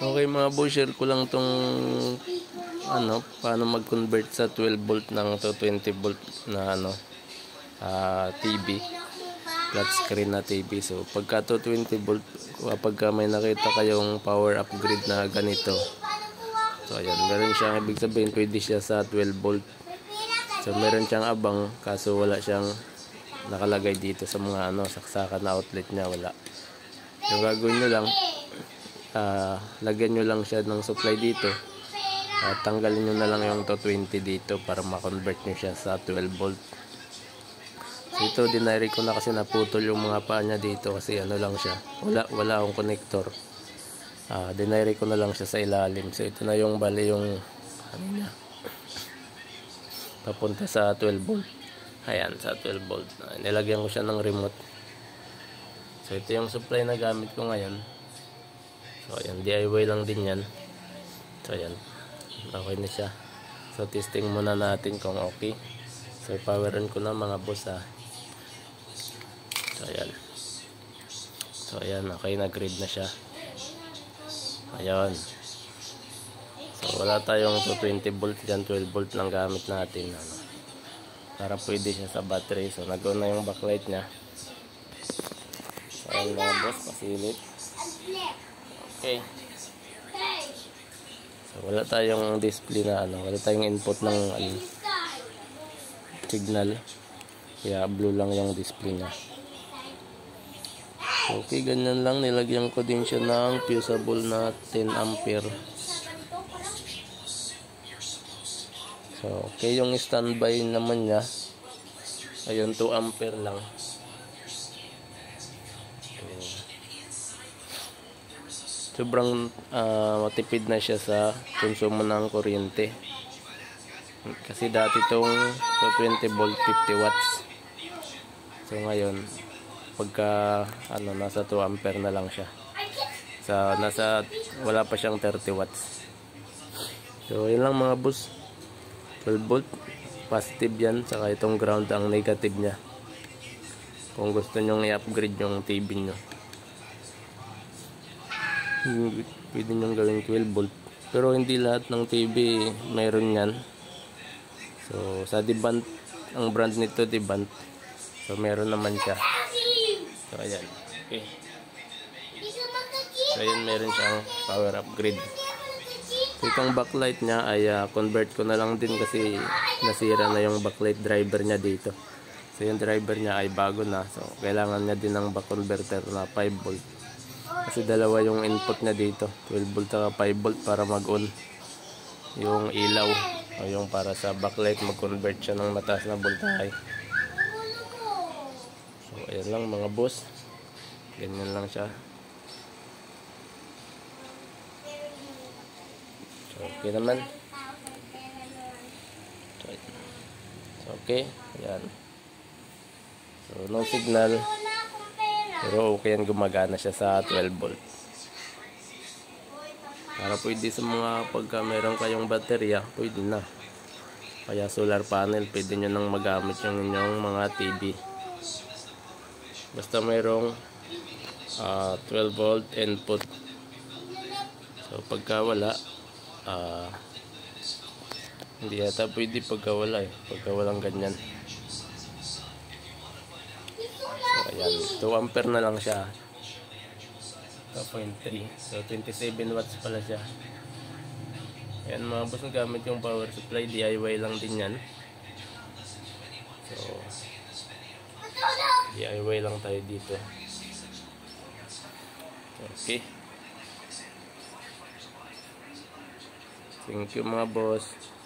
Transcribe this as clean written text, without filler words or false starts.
Okay mga boss, share ko lang tong paano mag-convert sa 12 volt ng to 20 volt na TV, flat screen na TV. So pagka to 20 volt, kapag may nakita kayong power upgrade na ganito, so ayan, meron siyang, ibig sabihin pwede siya sa 12 volt. So meron siyang abang, kaso wala siyang nakalagay dito sa mga saksakan na outlet niya, wala. Yung gagawin nyo lang, lagyan nyo lang siya ng supply dito at tanggalin nyo na lang yung to 20 dito para ma-convert nyo siya sa 12 volt. So ito, dinary ko na kasi naputol yung mga paa niya dito kasi lang siya, wala akong connector. Dinary ko na lang siya sa ilalim. So ito na yung bali yung niya papunta sa 12 volt. Ayan, sa 12 volt. Nilagyan ko siya ng remote. So ito yung supply na gamit ko ngayon. So ayan, DIY lang din yan. So ayan, okay na siya. So testing muna natin kung okay. So power on ko na mga boss So ayan. So ayan, okay, nag-read na siya. Ayan. So wala tayong 20 volt dyan, 12 volt lang gamit natin para pwede siya sa battery. So nag-on na yung backlight nya. So ayan mga boss, pasilip. Okay. So wala tayong display na wala tayong input ng signal. Kaya blue lang yung display niya. Okay, ganyan lang. Nilagyan ko din siya ng fusible na 10 ampere. So okay, yung standby naman niya ayun, 2 ampere lang. Sobrang matipid na siya sa konsumo ng kuryente. Kasi dati itong 20 volt 50 watts. So ngayon, pagka nasa 2 ampere na lang siya. Wala pa siyang 30 watts. So yun lang mga boss. 12 volt, positive yan. Saka itong ground ang negative niya. Kung gusto nyong i-upgrade yung TV nyo, pwede nyo gawin 12 volt, pero hindi lahat ng TV mayroon yan. So sa Devant, ang brand nito Devant, so meron naman siya. So ayan, okay. So ayan, meron siyang power upgrade. So itong backlight nya ay convert ko na lang din kasi nasira na yung backlight driver nya dito. So yung driver nya ay bago na, so kailangan niya din ng back converter na 5 volt. Kasi dalawa yung input niya dito, 12 volt at 5 volt para mag-on yung ilaw o yung para sa backlight, mag-convert siya ng mataas na voltahe. So ayan lang mga boss, ganyan lang siya. So okay naman. So okay, ayan. So no signal, pero okay yan, gumagana siya sa 12 volt. Para pwede sa mga pagka meron kayong baterya, pwede na. Kaya solar panel, pwede nyo nang magamit yung inyong mga TV. Basta mayroong 12 volt input. So pagka wala, hindi yata pwede pagka wala pagka walang ganyan. So ayan, 2 ampere na lang siya, 2.3. So 27 watts pala siya. Ayan mga boss, gamit yung power supply, DIY lang din yan. So DIY lang tayo dito. Okay, thank you mga boss.